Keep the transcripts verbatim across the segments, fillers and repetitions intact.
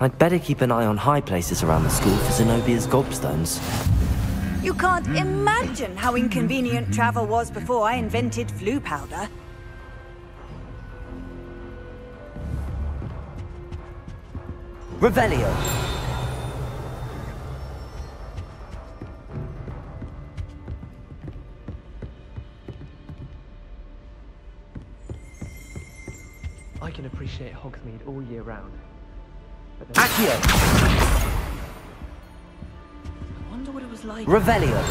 I'd better keep an eye on high places around the school for Zenobia's gobstones. You can't imagine how inconvenient travel was before I invented flu powder. Revelio. I can appreciate Hogsmeade all year round. But Accio. I wonder what it was like. Revelio.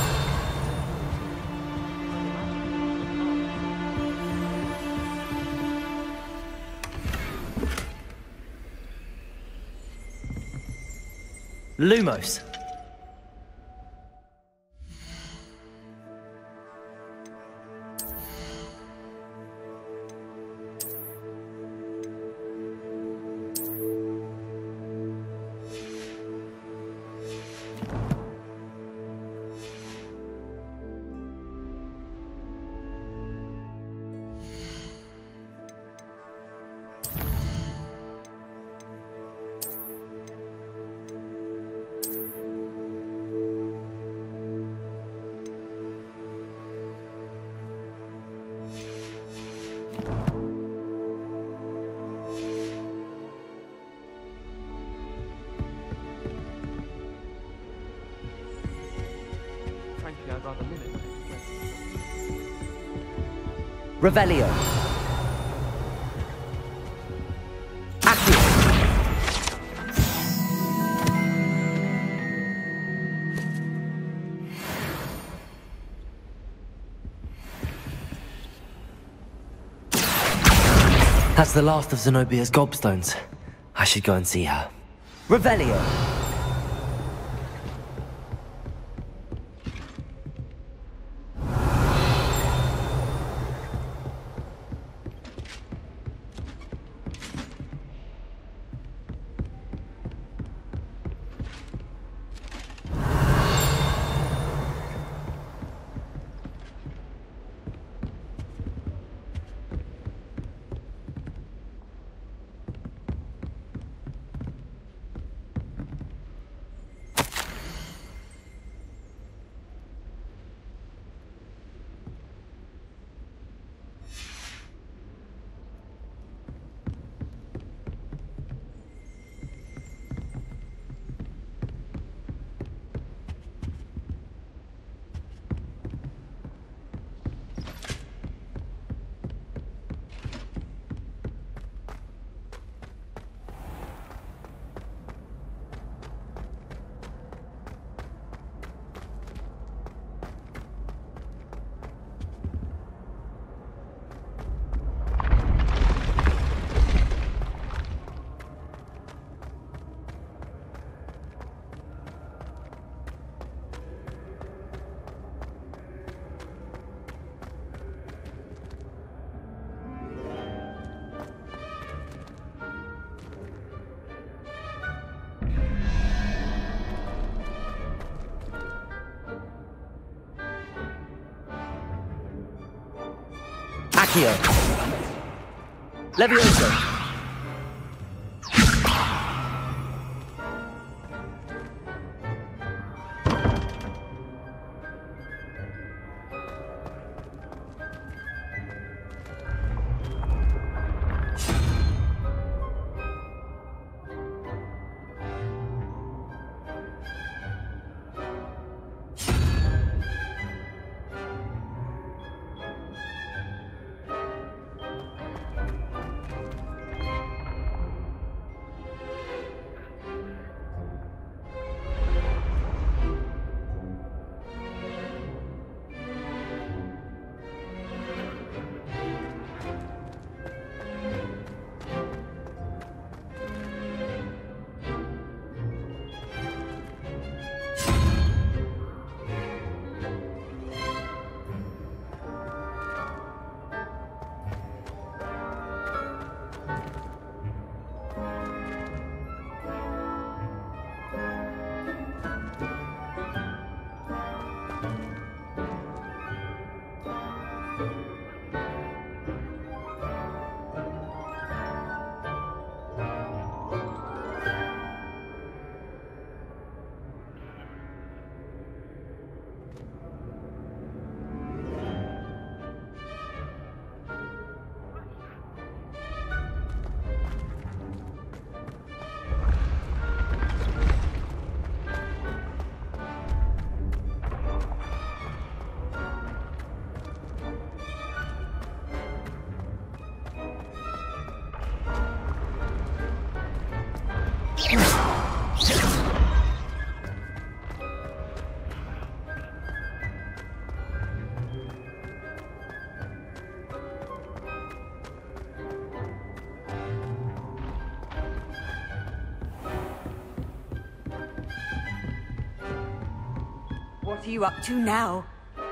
Lumos. frankly, I'd rather live in this place. Revelio. Accio. That's the last of Zenobia's gobstones. I should go and see her. Revelio. Accio. Levioso. What are you up to now?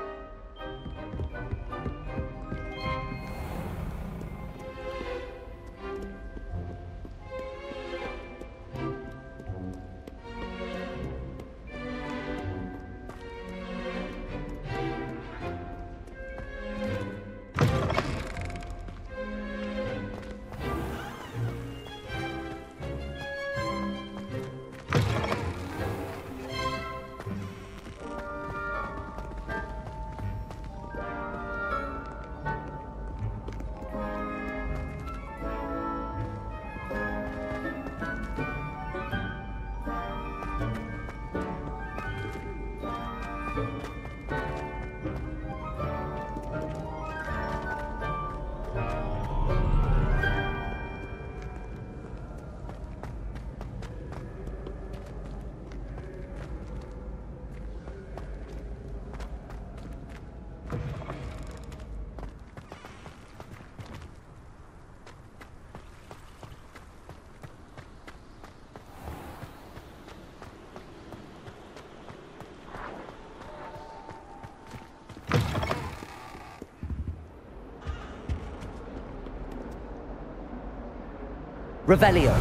Revelio.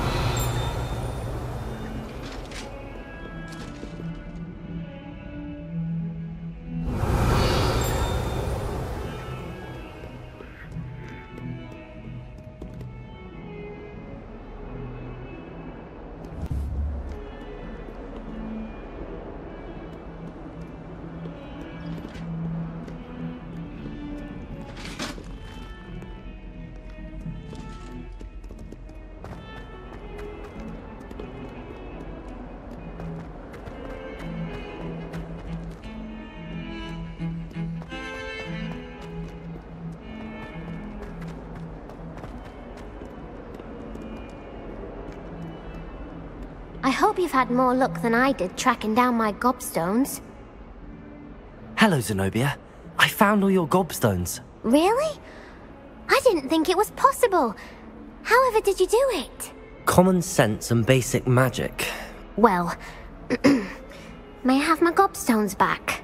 I hope you've had more luck than I did tracking down my gobstones. Hello, Zenobia. I found all your gobstones. Really? I didn't think it was possible. However did you do it? Common sense and basic magic. Well, may I have my gobstones back?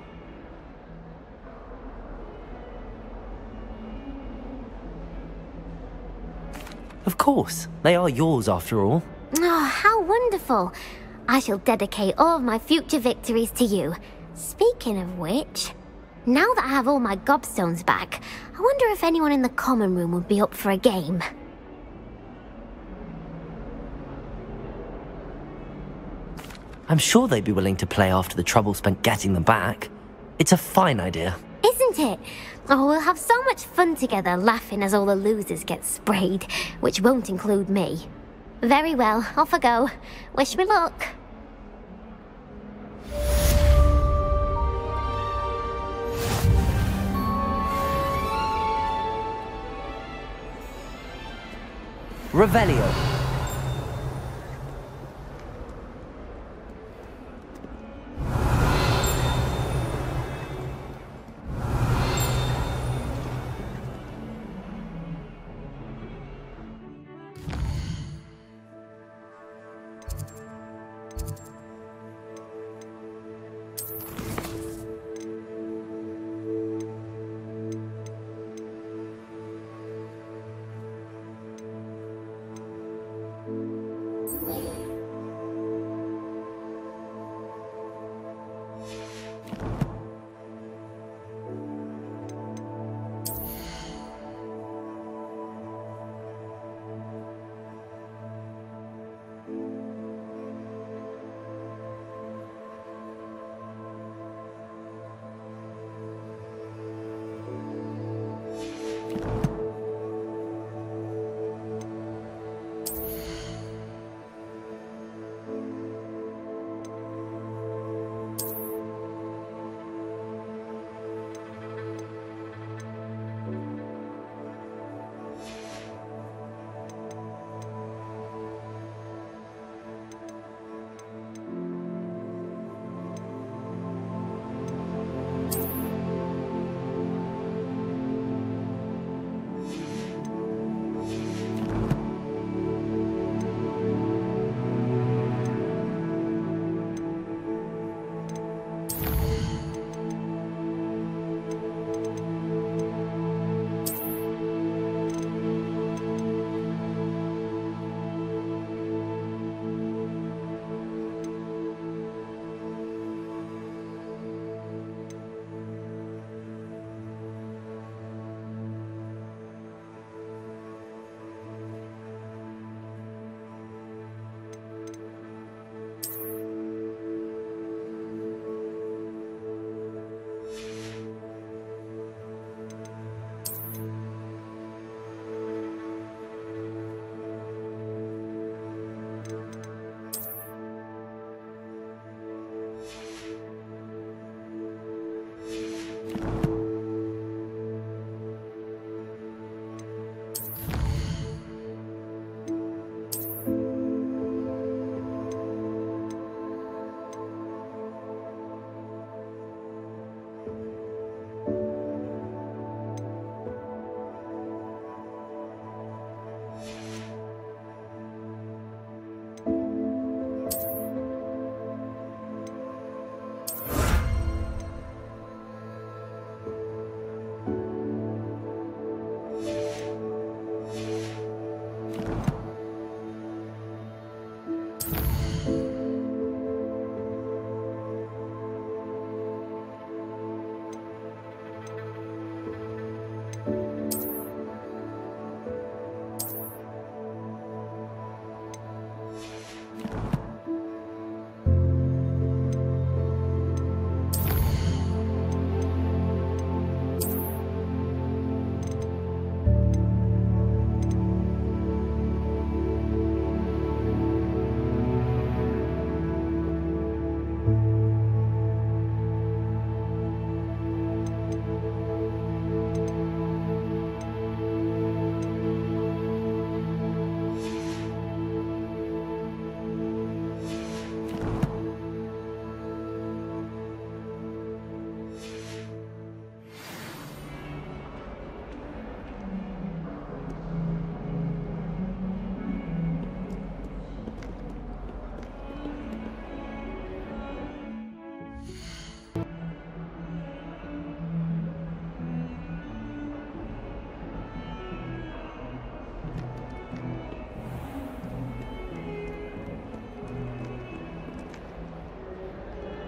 Of course. They are yours after all. Oh, how wonderful. I shall dedicate all of my future victories to you. Speaking of which, now that I have all my gobstones back, I wonder if anyone in the common room would be up for a game. I'm sure they'd be willing to play after the trouble spent getting them back. It's a fine idea. Isn't it? Oh, we'll have so much fun together laughing as all the losers get sprayed, which won't include me. Very well, off I go. Wish me luck. Revelio.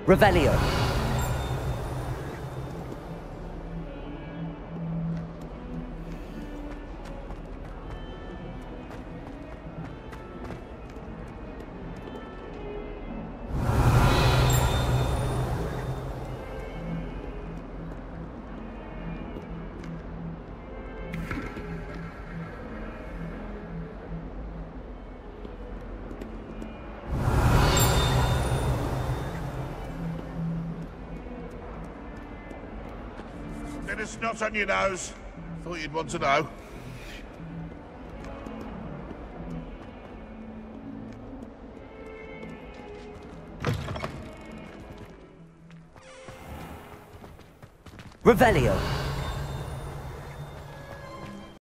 Revelio. Bit of snot on your nose. Thought you'd want to know. Revelio.